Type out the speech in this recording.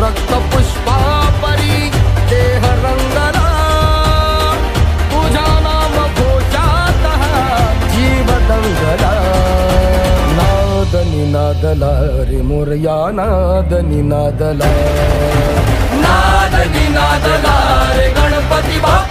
रक्त पुष्पा परी देह रंगला, तुझा नाम घोषात जीव दंगला। नाद निनादला रे मोरया नाद निनादला, नाद निनादला रे गणपती बाप्पा।